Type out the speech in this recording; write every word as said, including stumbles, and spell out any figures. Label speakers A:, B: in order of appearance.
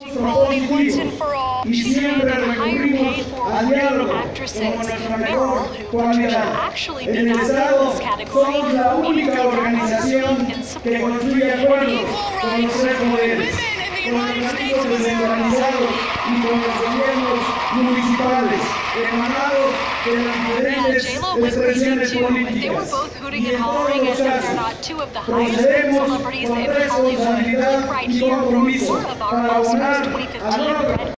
A: Equality once and for all. She demanded higher pay for women actresses. Meryl, who Patricia actually beat out in this category, needed to participate in support. Equal rights for women in the United States of America. Yeah, J-Lo went crazy too. They were both hooting and hollering as if they're not two of the highest paid celebrities in Hollywood. Look right here, four of our Oscars twenty fifteen red